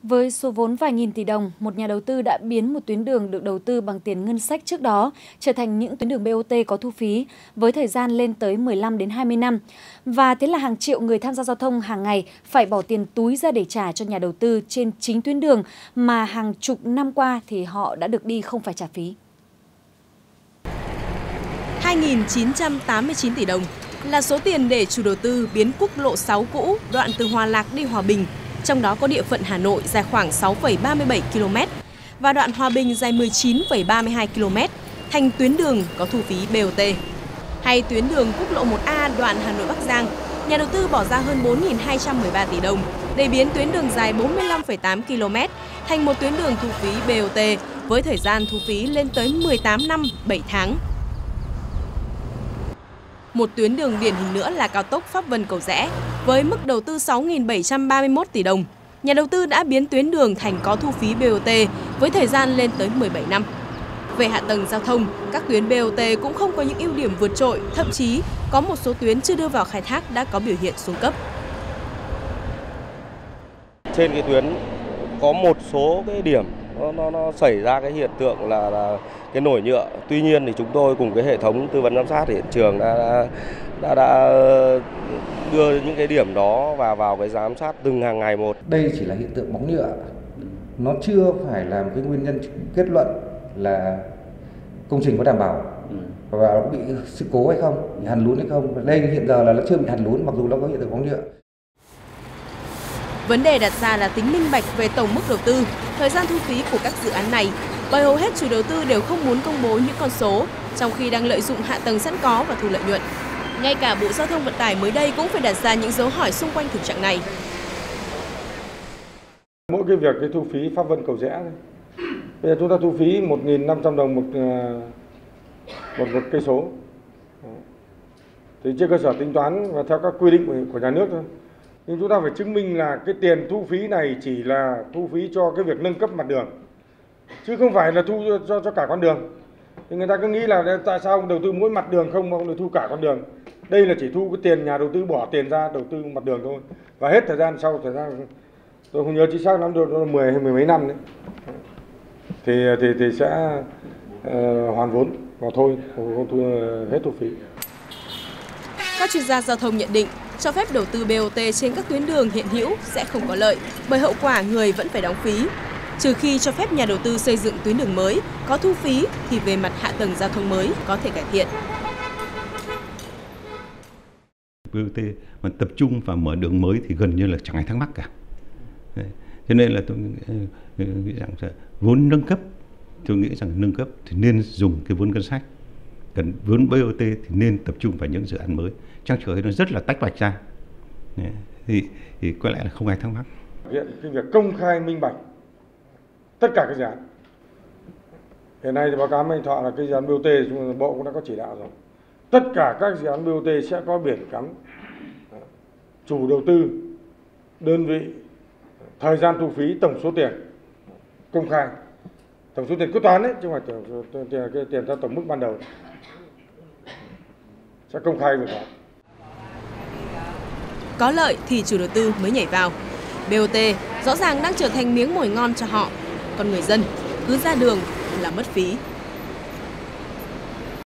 Với số vốn vài nghìn tỷ đồng, một nhà đầu tư đã biến một tuyến đường được đầu tư bằng tiền ngân sách trước đó trở thành những tuyến đường BOT có thu phí với thời gian lên tới 15 đến 20 năm. Và thế là hàng triệu người tham gia giao thông hàng ngày phải bỏ tiền túi ra để trả cho nhà đầu tư trên chính tuyến đường mà hàng chục năm qua thì họ đã được đi không phải trả phí. 2.989 tỷ đồng là số tiền để chủ đầu tư biến quốc lộ 6 cũ đoạn từ Hòa Lạc đi Hòa Bình, trong đó có địa phận Hà Nội dài khoảng 6,37 km và đoạn Hòa Bình dài 19,32 km thành tuyến đường có thu phí BOT. Hay tuyến đường quốc lộ 1A đoạn Hà Nội Bắc Giang, nhà đầu tư bỏ ra hơn 4.213 tỷ đồng để biến tuyến đường dài 45,8 km thành một tuyến đường thu phí BOT với thời gian thu phí lên tới 18 năm 7 tháng. Một tuyến đường điển hình nữa là cao tốc Pháp Vân - Cầu Giẽ. Với mức đầu tư 6.731 tỷ đồng, nhà đầu tư đã biến tuyến đường thành có thu phí BOT với thời gian lên tới 17 năm. Về hạ tầng giao thông, các tuyến BOT cũng không có những ưu điểm vượt trội, thậm chí có một số tuyến chưa đưa vào khai thác đã có biểu hiện xuống cấp. Trên cái tuyến có một số cái điểm nó xảy ra cái hiện tượng là cái nổi nhựa. Tuy nhiên thì chúng tôi cùng cái hệ thống tư vấn giám sát hiện trường đã đưa những cái điểm đó vào cái giám sát từng hàng ngày một. Đây chỉ là hiện tượng bóng nhựa, nó chưa phải là một cái nguyên nhân kết luận là công trình có đảm bảo và nó bị sự cố hay không, bị hằn lún hay không. Đây hiện giờ là nó chưa bị hằn lún mặc dù nó có hiện tượng bóng nhựa. Vấn đề đặt ra là tính minh bạch về tổng mức đầu tư, thời gian thu phí của các dự án này, bởi hầu hết chủ đầu tư đều không muốn công bố những con số, trong khi đang lợi dụng hạ tầng sẵn có và thu lợi nhuận. Ngay cả Bộ Giao thông Vận tải mới đây cũng phải đặt ra những dấu hỏi xung quanh thực trạng này. Mỗi cái việc cái thu phí Pháp Vân - Cầu Giẽ, bây giờ chúng ta thu phí 1.500 đồng một cây số, thì trên cơ sở tính toán và theo các quy định của nhà nước thôi. Nhưng chúng ta phải chứng minh là cái tiền thu phí này chỉ là thu phí cho cái việc nâng cấp mặt đường, chứ không phải là thu cho cả con đường. Thì người ta cứ nghĩ là tại sao ông đầu tư mỗi mặt đường không mà ông được thu cả con đường. Đây là chỉ thu cái tiền nhà đầu tư bỏ tiền ra đầu tư mặt đường thôi. Và hết thời gian, sau thời gian tôi không nhớ chính xác lắm, được 10 hay 10 mấy năm đấy, thì sẽ hoàn vốn và thôi, không thu hết thu phí. Các chuyên gia giao thông nhận định cho phép đầu tư BOT trên các tuyến đường hiện hữu sẽ không có lợi, bởi hậu quả người vẫn phải đóng phí. Trừ khi cho phép nhà đầu tư xây dựng tuyến đường mới có thu phí thì về mặt hạ tầng giao thông mới có thể cải thiện. BOT mà tập trung vào mở đường mới thì gần như là chẳng ai thắc mắc cả. Cho nên là tôi nghĩ rằng vốn nâng cấp, tôi nghĩ rằng nâng cấp thì nên dùng cái vốn ngân sách. Cần vốn BOT thì nên tập trung vào những dự án mới. Trang trở nó rất là tách bạch ra. Thì có lẽ là không ai thắc mắc. Hiện cái việc công khai minh bạch tất cả các dự án. Hiện nay thì báo cáo với anh Thọ là cái dự án BOT Bộ cũng đã có chỉ đạo rồi. Tất cả các dự án BOT sẽ có biển cắm chủ đầu tư, đơn vị, thời gian thu phí, tổng số tiền công khai, tổng số tiền quyết toán đấy, chứ không phải tiền theo tổng mức ban đầu sẽ công khai việc đó. Có lợi thì chủ đầu tư mới nhảy vào. BOT rõ ràng đang trở thành miếng mồi ngon cho họ, còn người dân cứ ra đường là mất phí.